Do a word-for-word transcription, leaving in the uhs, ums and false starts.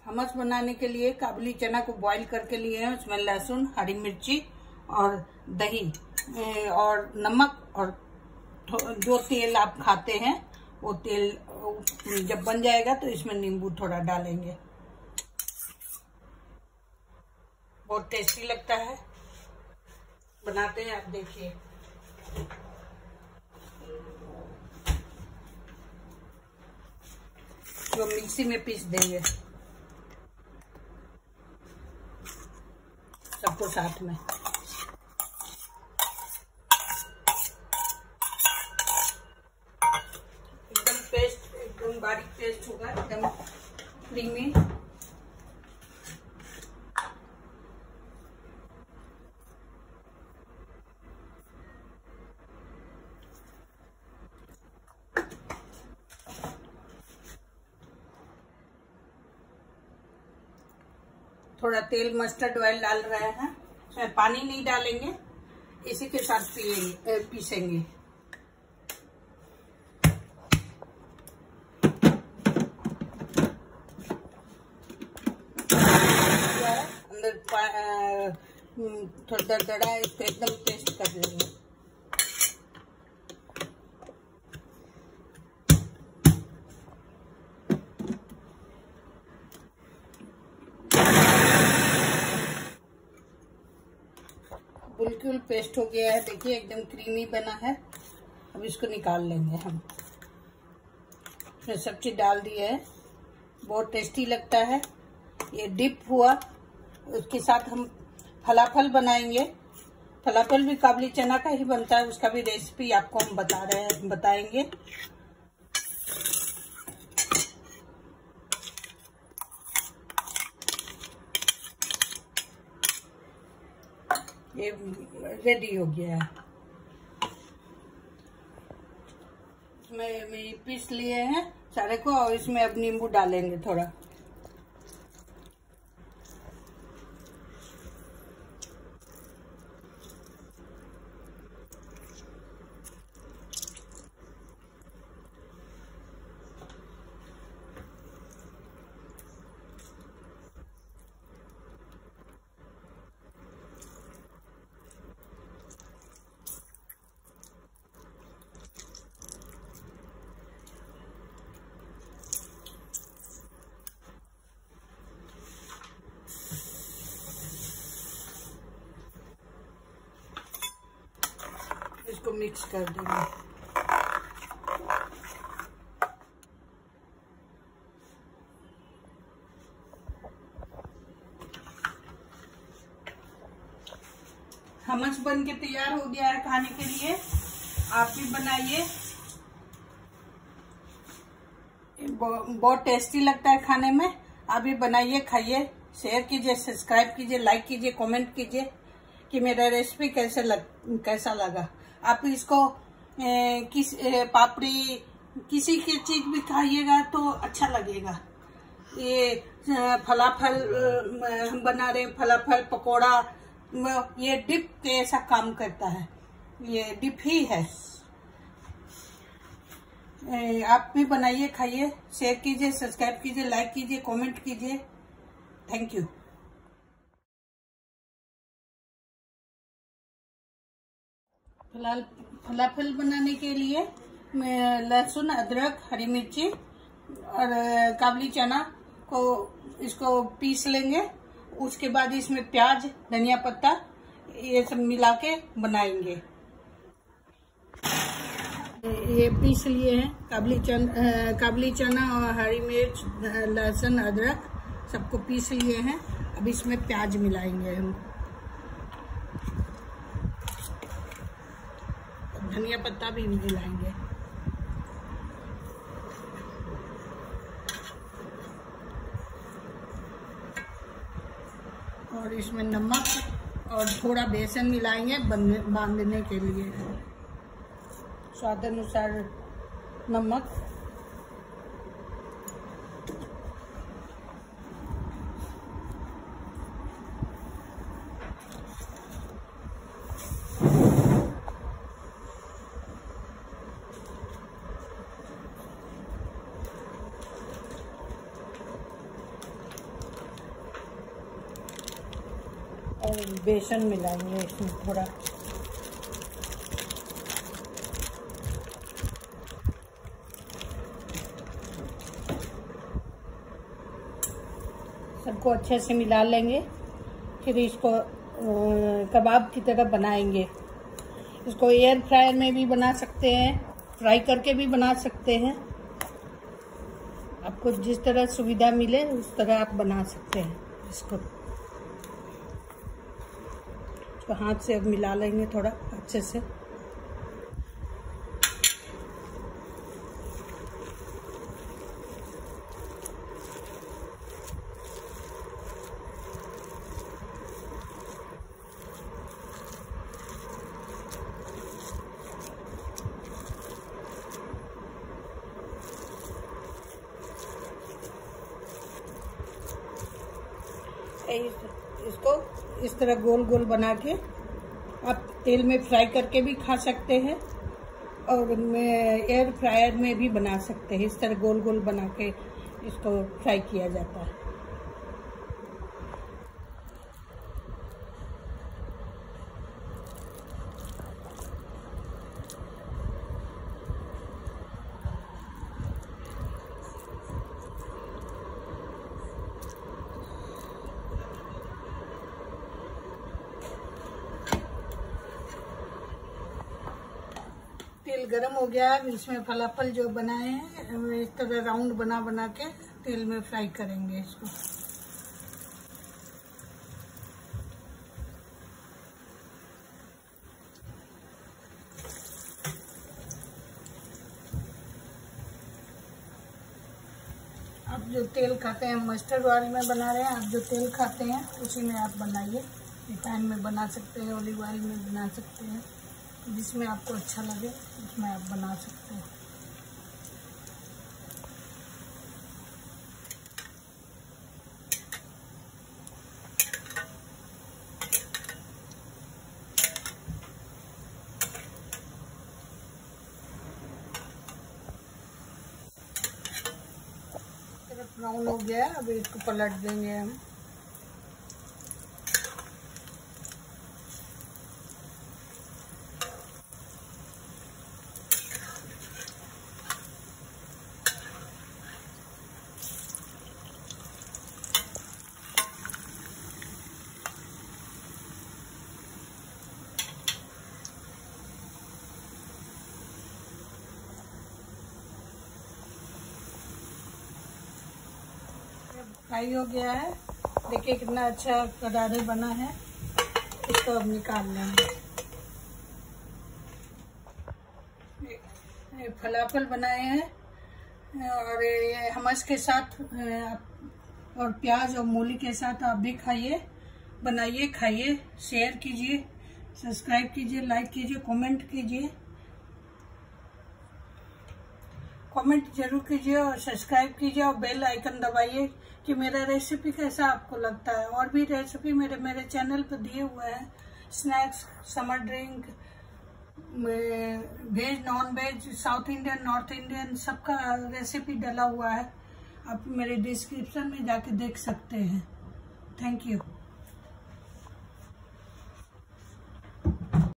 हमस बनाने के लिए काबुली चना को बॉईल करके लिए हैं। उसमें लहसुन, हरी मिर्ची और दही और नमक और जो तेल आप खाते हैं वो तेल जब बन जाएगा तो इसमें नींबू थोड़ा डालेंगे। बहुत टेस्टी लगता है, बनाते हैं आप देखिए। जो मिक्सी में पीस देंगे सबको साथ में। एकदम पेस्ट, एकदम बारीक पेस्ट होगा, एकदम क्रीमी। थोड़ा तेल मस्टर्ड ऑयल डाल रहे हैं, इसमें पानी नहीं डालेंगे, इसी के साथ पिएंगे पीसेंगे। अंदर थोड़ा दरदरा इसको एकदम पेस्ट कर देंगे। बिल्कुल पेस्ट हो गया है, देखिए एकदम क्रीमी बना है। अब इसको निकाल लेंगे हम। इसमें सब चीज डाल दिया है, बहुत टेस्टी लगता है। ये डिप हुआ, उसके साथ हम फलाफल बनाएंगे। फलाफल भी काबुली चना का ही बनता है, उसका भी रेसिपी आपको हम बता रहे हैं बताएंगे। ये रेडी हो गया है। इसमें मैं पीस लिए हैं सारे को और इसमें अब नींबू डालेंगे थोड़ा। इसको मिक्स कर देंगे। हमस बन के तैयार हो गया है खाने के लिए। आप भी बनाइए, बहुत टेस्टी लगता है खाने में। आप भी बनाइए, खाइए, शेयर कीजिए, सब्सक्राइब कीजिए, लाइक कीजिए, कमेंट कीजिए कि मेरा रेसिपी कैसे लग कैसा लगा। आप इसको ए, किस ए, पापड़ी किसी की चीज भी खाइएगा तो अच्छा लगेगा। ये फलाफल हम बना रहे हैं, फलाफल पकोड़ा, ये डिप के ऐसा काम करता है, ये डिप ही है। ए, आप भी बनाइए, खाइए, शेयर कीजिए, सब्सक्राइब कीजिए, लाइक कीजिए, कमेंट कीजिए। Thank you. फिलहाल फलाफल बनाने के लिए मैं लहसुन, अदरक, हरी मिर्ची और काबुली चना को इसको पीस लेंगे। उसके बाद इसमें प्याज, धनिया पत्ता ये सब मिला के बनाएंगे। ये पीस लिए हैं काबुली चना, काबुली चना और हरी मिर्च, लहसुन, अदरक सबको पीस लिए हैं। अब इसमें प्याज मिलाएंगे हम, धनिया पत्ता भी मिलाएंगे। और इसमें नमक और थोड़ा बेसन मिलाएंगे बांधने के लिए। स्वाद अनुसार नमक, और बेसन मिलाएंगे इसमें थोड़ा। सबको अच्छे से मिला लेंगे, फिर इसको कबाब की तरह बनाएंगे। इसको एयर फ्रायर में भी बना सकते हैं, फ्राई करके भी बना सकते हैं। आपको जिस तरह सुविधा मिले उस तरह आप बना सकते हैं इसको। इसको हाथ से अब मिला लेंगे थोड़ा अच्छे से। इसको इस तरह गोल गोल बना के आप तेल में फ्राई करके भी खा सकते हैं और एयर फ्रायर में भी बना सकते हैं। इस तरह गोल गोल बना के इसको फ्राई किया जाता है। तेल गरम हो गया है, इसमें फलाफल जो बनाए हैं इस तरह राउंड बना बना के तेल में फ्राई करेंगे इसको। आप जो तेल खाते हैं मस्टर्ड ऑयल में बना रहे हैं, आप जो तेल खाते हैं उसी में आप बनाइए। रिफाइन में बना सकते हैं, ऑलिव ऑयल में बना सकते हैं, जिसमें आपको अच्छा लगे उसमें आप बना सकते हैं। ब्राउन हो गया है, अभी इसको पलट देंगे हम। फ्राई हो गया है, देखिए कितना अच्छा करारे बना है। इसको अब निकाल लेंगे। ये फलाफल बनाए हैं और ये हमस के साथ और प्याज और मूली के साथ आप भी खाइए, बनाइए, खाइए, शेयर कीजिए, सब्सक्राइब कीजिए, लाइक कीजिए, कमेंट कीजिए। कमेंट जरूर कीजिए और सब्सक्राइब कीजिए और बेल आइकन दबाइए कि मेरा रेसिपी कैसा आपको लगता है। और भी रेसिपी मेरे मेरे चैनल पर दिए हुए हैं, snacks, summer drink, veg, non veg, South Indian, North Indian, सबका रेसिपी डला हुआ है। आप मेरे डिस्क्रिप्शन में जाके देख सकते हैं। Thank you.